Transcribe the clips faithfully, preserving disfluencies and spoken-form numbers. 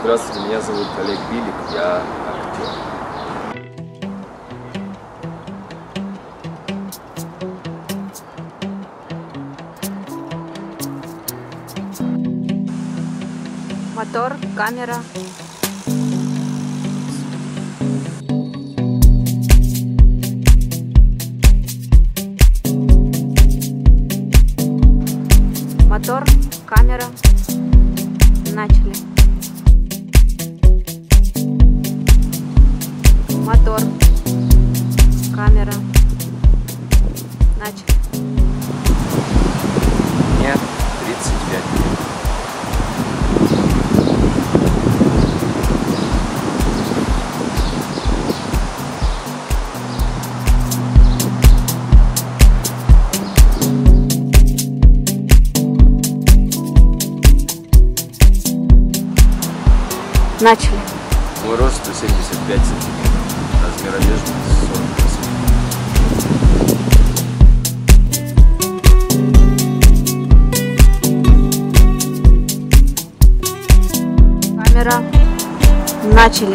Здравствуйте, меня зовут Олег Билик, я актер. Мотор, камера. Мотор, камера. Начали. Мотор, камера. Начали. Мне тридцать пять лет. Начали. Мой рост сто семьдесят пять сантиметров. Размер одежды сорок восемь. Камера. Начали.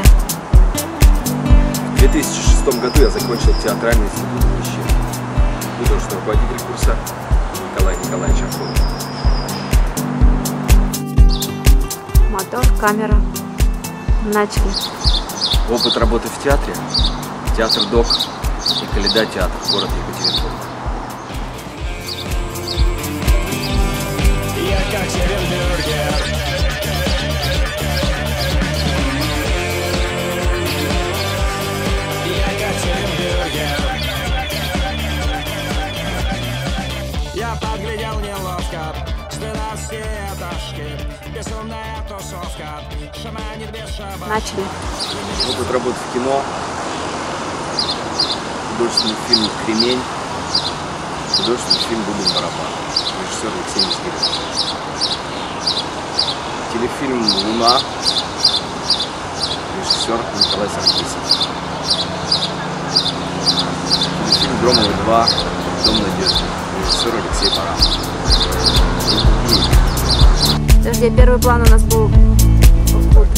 В две тысячи шестом году я закончил театральный институт имени художественного руководителя курса Николай Николаевич Ахунов. Мотор, камера. Начали. Опыт работы в театре. Театр ДОК и Каледа театр, город Екатеринбург. Я подглядел неловко с двенадцати этажки, безумная тусовка, шаманит без шаба. Начали. Опыт работы в кино. Художественный фильм «Кремень». Художественный фильм «Бубен барабан». Режиссер Алексей Мизгирев. Телефильм «Луна». Режиссер Николай Саркисов. Телефильм «Громовы два. Дом надежды». Режиссер Алексей Баранов. Подожди, первый план у нас был вот.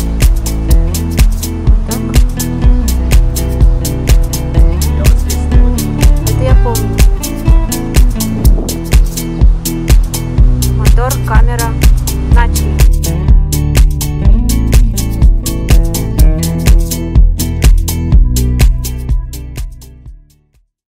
Так. Я вот здесь. Это я помню.